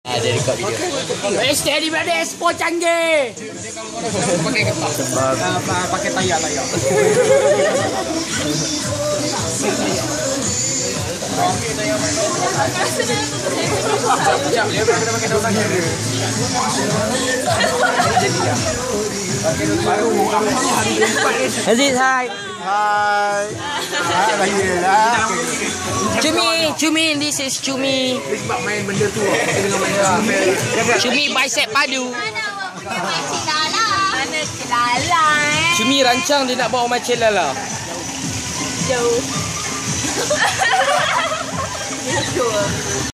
Dia record video. Steady brother, Expo canggih. Pakai tayar. Aziz, hai. Hai. Cumi, this is Cumi. Sebab main benda tu dengan main Cumi bicep padu. Mana celala Cumi rancang dia nak bawa macam lala. Jauh.